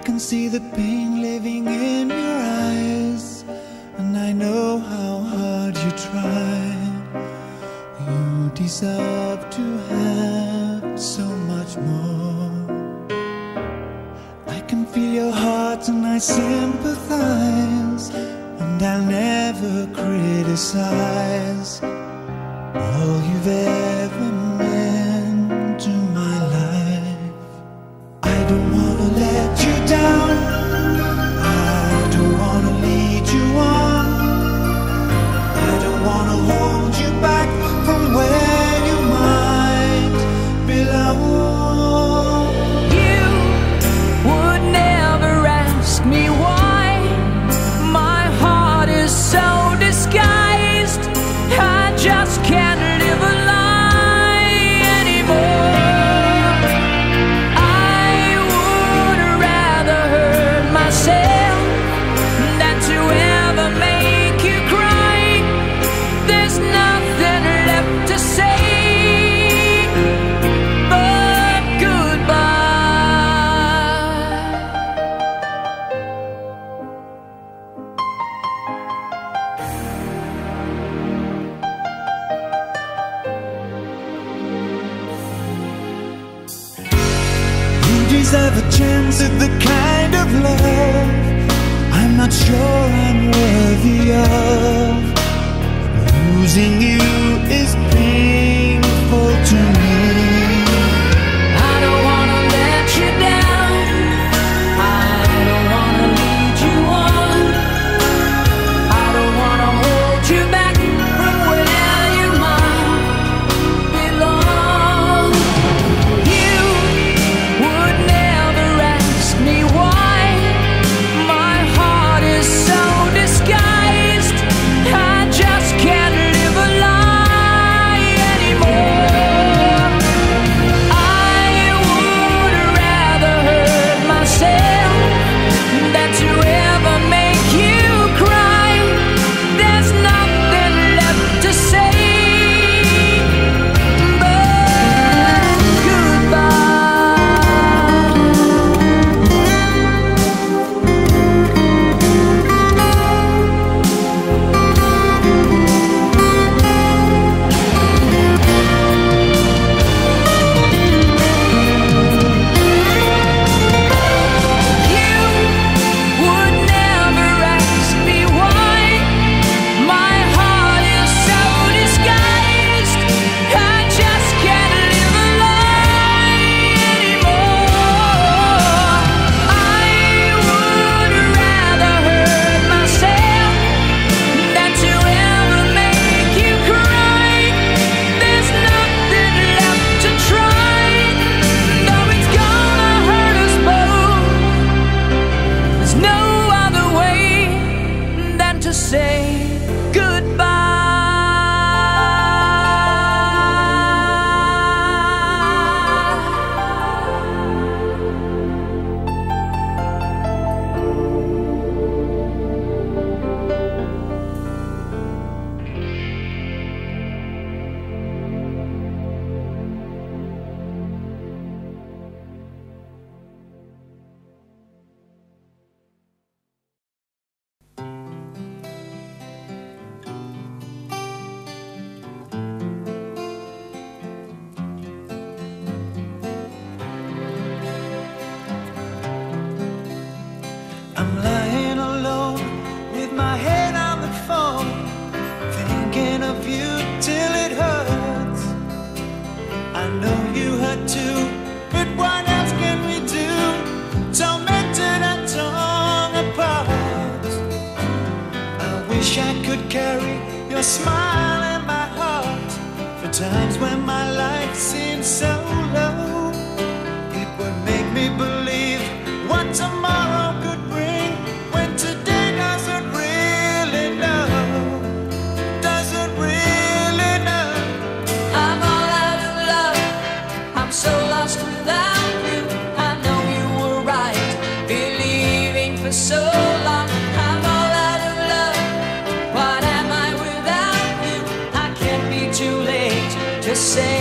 can see the pain living in your eyes, and I know how hard you try. You deserve to have so much more. I can feel your heart and I sympathize, and I'll never criticize all you've ever meant to my life. I don't wanna let you down, I don't wanna lead you on, I don't wanna hold you back from where you might belong. You would never ask me why my heart is so disguised. I just can't live a lie anymore. I would rather hurt myself than to ever make you cry. There's nothing left to say but goodbye. You deserve a chance at the kind of love I'm not sure I'm worthy of. Losing you is painful to me. I don't wanna let you down, I don't wanna lead you on, I don't wanna hold you back from where you might belong. You would never ask me why my heart is so disguised. I just can't live a lie anymore. I would rather hurt myself than to ever make you cry. There's nothing left to say but goodbye. You would never ask me why my heart is so disguised. I just can't live a lie anymore. I would rather hurt myself than to ever make you cry. There's nothing left to try, though it's gonna hurt us both. There's no other way than to say goodbye. I'm lying alone with my head on the phone, thinking of you till it hurts. I know you hurt too, but what else can we do? Tormented and torn apart. I wish I could carry your smile in my heart for times when my life seems so low. It would make me believe what tomorrow could bring, when today doesn't really know, doesn't really know. I'm all out of love, I'm so lost without you. I know you were right, believing for so long. I'm all out of love, what am I without you? I can't be too late to say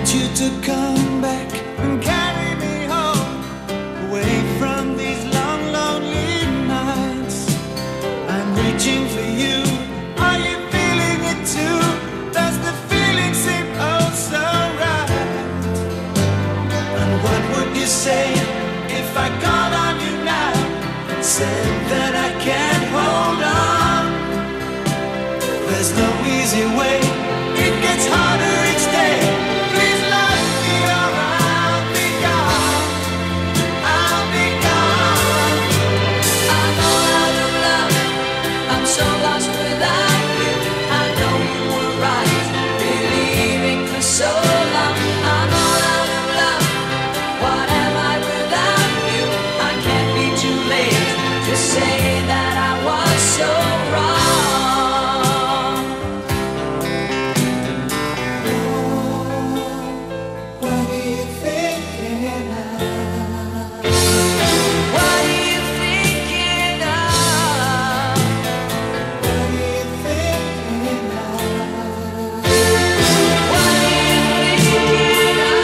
want you to come back and carry me home, away from these long, lonely nights. I'm reaching for you. Are you feeling it too? Does the feeling seem oh so right? And what would you say if I called on you now and said that I can't hold on? There's no easy way, it gets harder each day. Please love me or I'll be gone. I'll be gone. I'm all out of love, I'm so lost without you. I know you were right, believing for so long. I'm all out of love, what am I without you? I can't be too late to say that I was so wrong. What are you thinking of? What are you thinking of? What are you thinking of? What are you thinking of?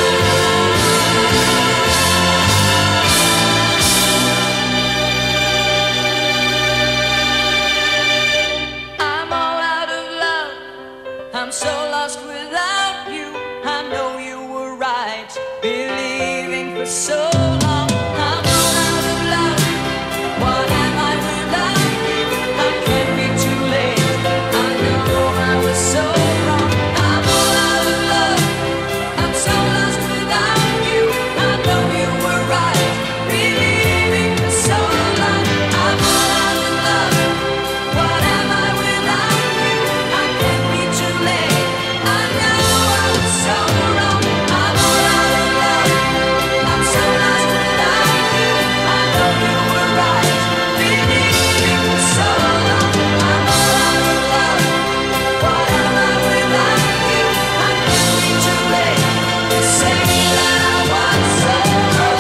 I'm all out of love, I'm so lost without you. I know you were right, believing for so long. I'm all out of love, what am I without you? I can't be too late, I know I was so wrong. I'm all out of love, I'm so lost without you. I know you were right, believing for so long. I'm all out of love, what am I without you? I can't be too late, I know I was so wrong. I'm all out of love, I'm so lost without you. I know you were right, believing for so long. I'm all out of love, what am I without you? I can't be too late to say that I was so wrong.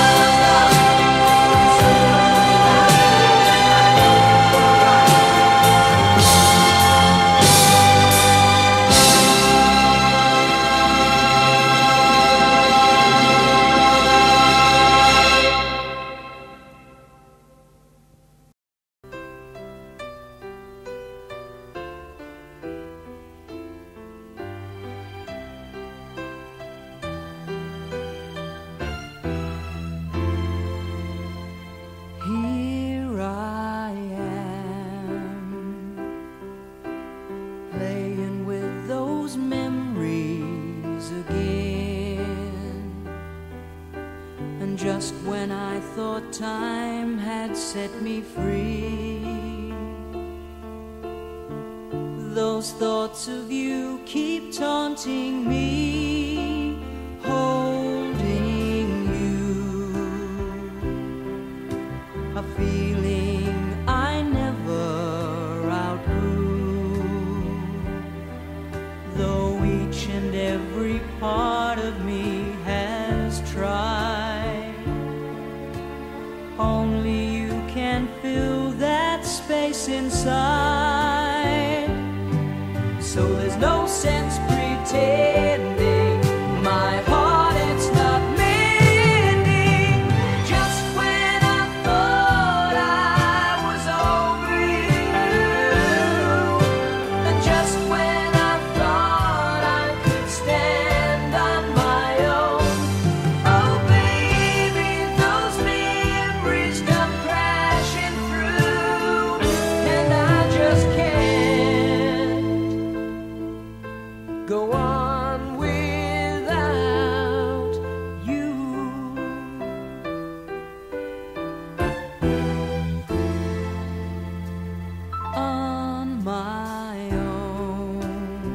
Here I am, playing with those memories again. And just when I thought time had set me free, those thoughts of you keep taunting me, holding you. A feeling I never outgrew, though each and every part of me has tried. Only you can fill that space inside. So there's no sense pretending my heart it's not mending. Just when I thought I was over you, and just when I thought I could stand on my own, oh baby, those memories come crashing through, and I just can't go on without you. On my own,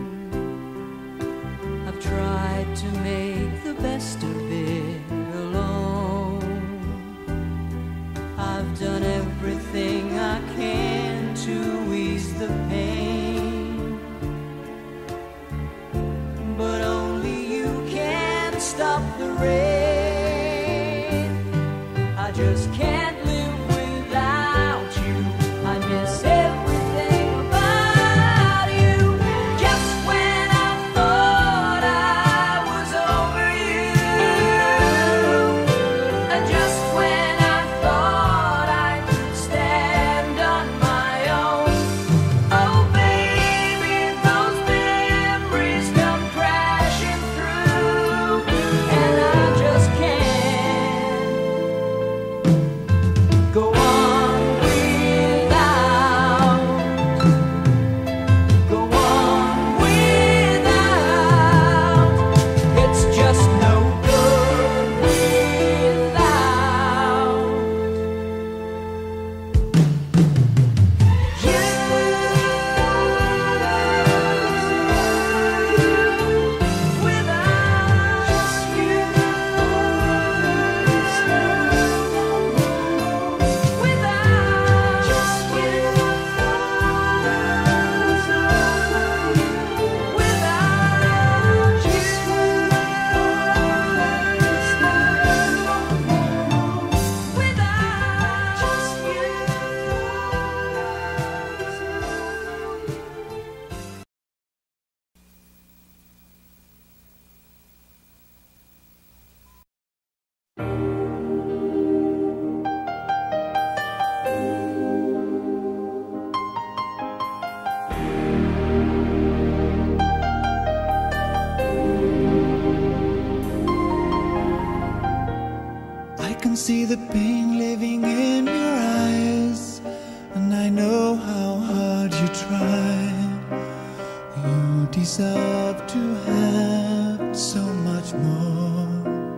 I've tried to make the best of it alone. I've done everything I can to ease the pain, but only you can stop the rain. I just can't live without you. I miss everything about you. Just when I thought I was I can see the pain living in your eyes, and I know how hard you try. You deserve to have so much more.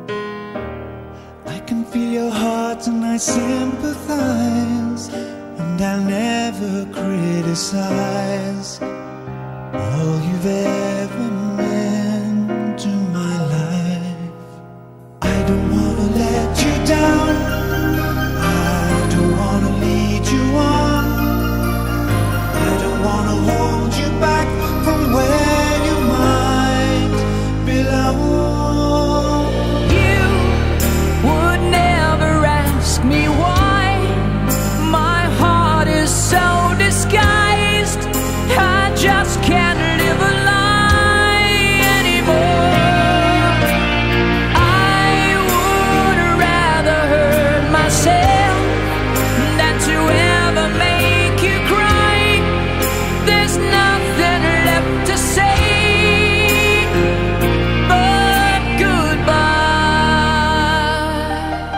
I can feel your heart and I sympathize, and I'll never criticize all you've ever meant to my life. I don't wanna let you down, I don't wanna lead you on, I don't wanna hold you back from where you might belong. You would never ask me why. My heart is so disguised, I just can't live a lie anymore. I would rather hurt myself than to ever make you cry. There's nothing left to say but goodbye.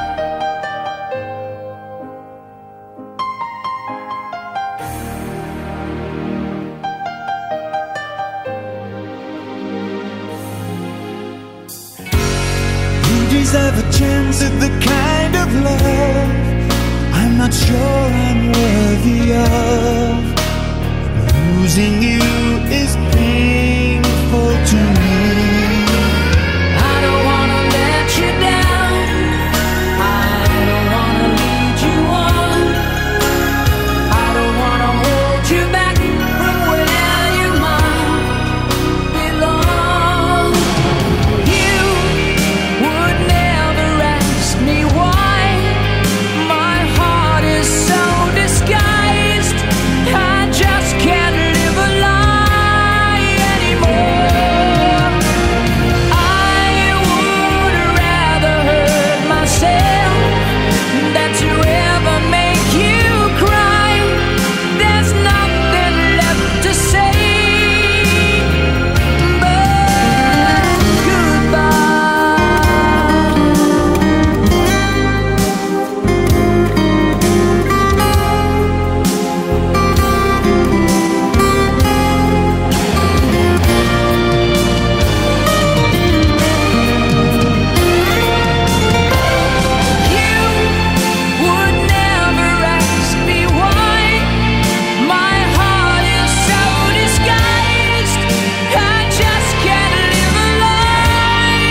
You deserve a chance at the kind of love I'm not sure I'm worthy of. Losing you is painful to me. I don't wanna let you down, I don't wanna lead you on, I don't wanna hold you back from where you might belong. You would never ask me why. My heart is so disguised, I just can't live a lie anymore. I would rather hurt myself than to ever make you cry. There's nothing left to say but goodbye. You would never ask me why. My heart is so disguised, I just can't live a lie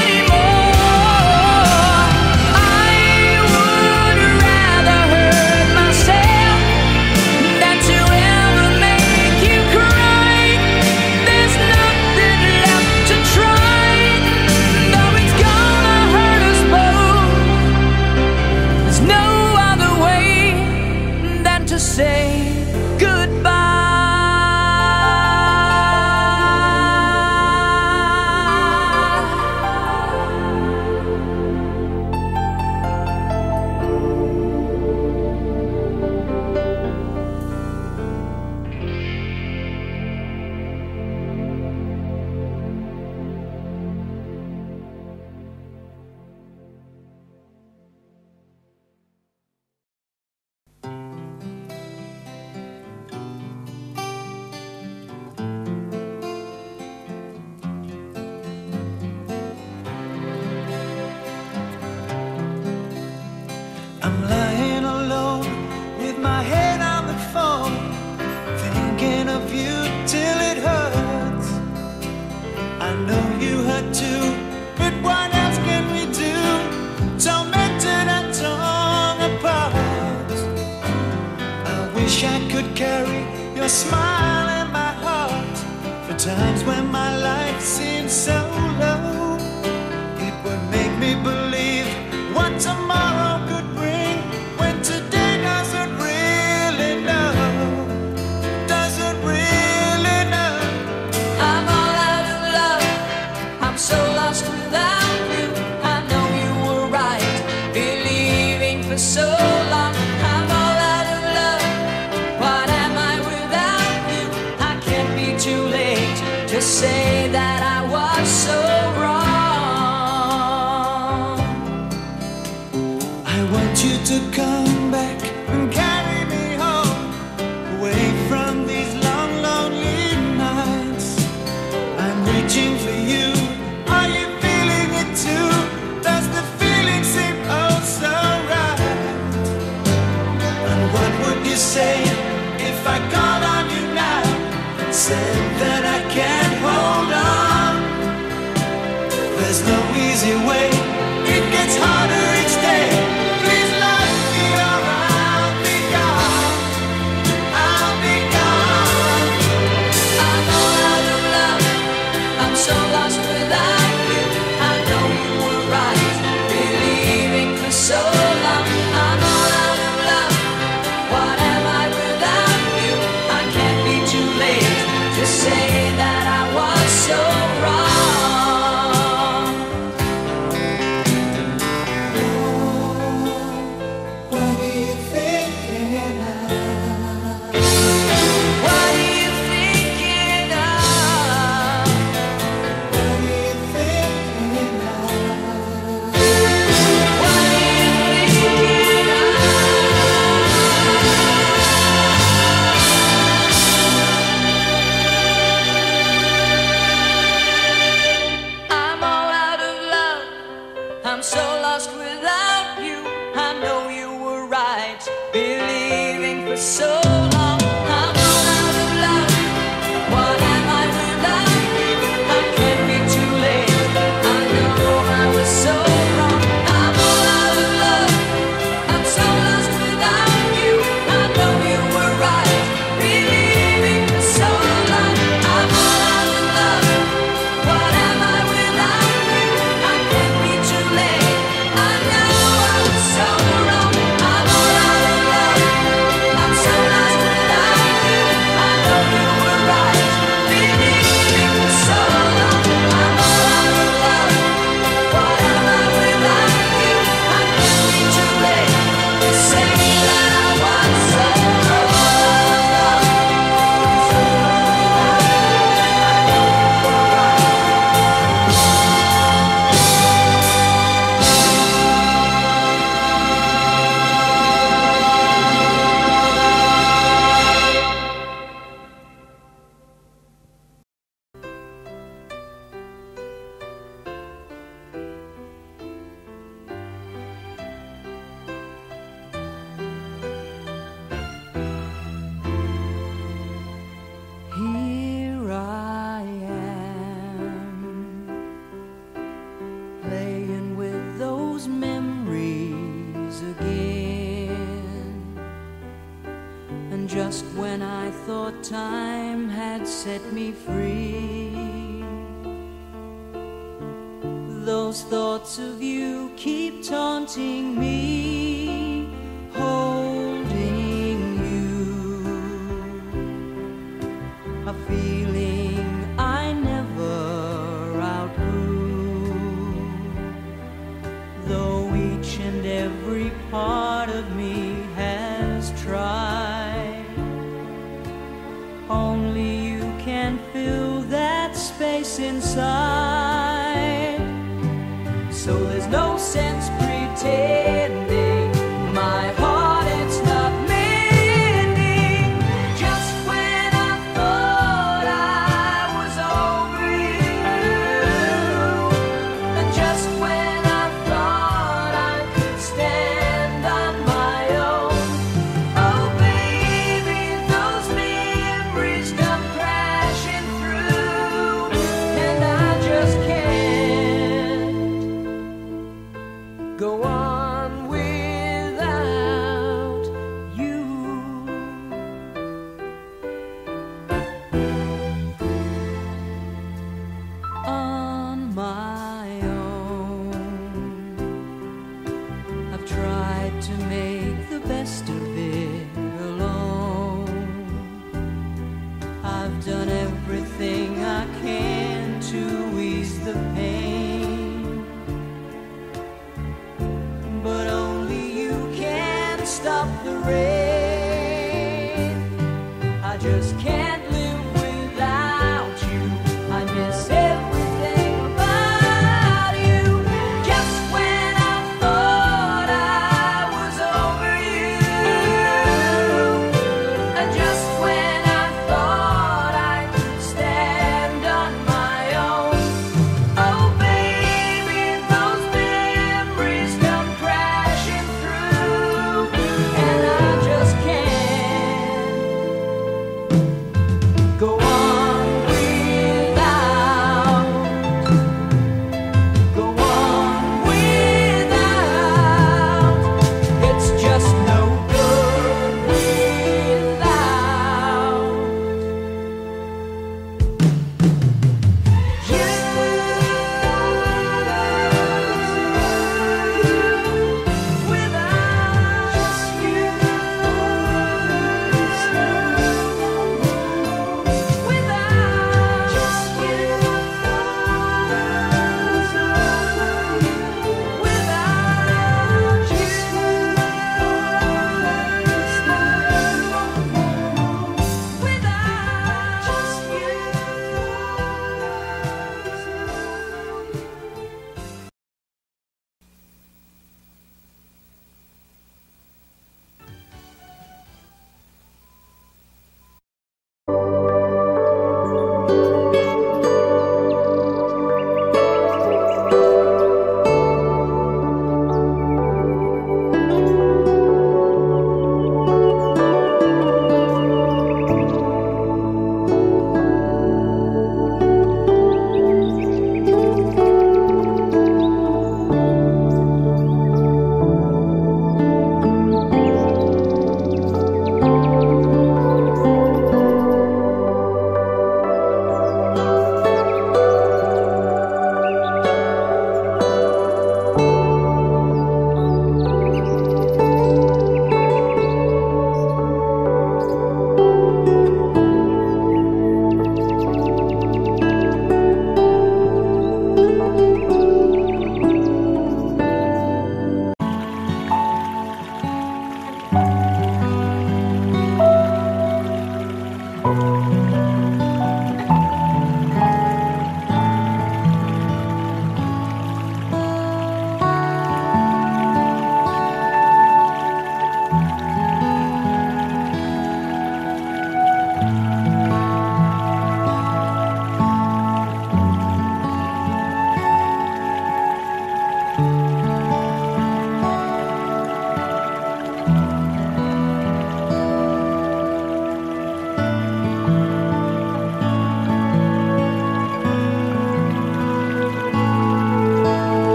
anymore. I would rather hurt myself than to ever make you cry. There's nothing left to try, though it's gonna hurt us both. There's no other way than to say I'm lying alone with my head on the phone, thinking of you till it hurts. I know you hurt too, but what else can we do? Tormented and torn apart. I wish I could carry your smile in my heart for times when my life seems so low. It would make me believe what tomorrow could bring, when today doesn't really know, doesn't really know. I'm all out of love, I'm so lost without you. I know you were right said that I can't hold on. There's no easy way, it gets harder each day. Please let me or I'll be gone. I'll be gone. I'm all out of love, I'm so lost without you. I know you were right, believing for so long. I'm all out of love, what am I without you? I can't be too late to say that I was so wrong. What are you thinking of? What are you thinking of? What are you thinking of? What are you thinking of? I'm all out of love, I'm so lost without you. I know you were right, believing for so long. I'm all out of love, what am I without you? I can't be too late, I know I was so wrong. I'm all out of love, I'm so lost without you. I know you were right, believing for so long. I'm all out of love, what am I without you? I can't be too late, I know I was so wrong. I'm all out of love, I'm so lost without you. I know you were right, believing for so long. I'm all out of love, what am I without you? I can't be too late to say that I was so wrong. Here I am, playing with those memories again. And just when I thought time had set me free, those thoughts of you keep taunting me, holding you. A feeling I never outgrew, though each and every part of me has tried. Only you can fill that space inside. So there's no sense pretending my heart it's not mending. Just when I thought I was over you, and just when I thought I could stand on my own, oh baby, those memories come crashing through, and I just can't go on without you. On my own, I've tried to make the best of it alone. I've done everything I can to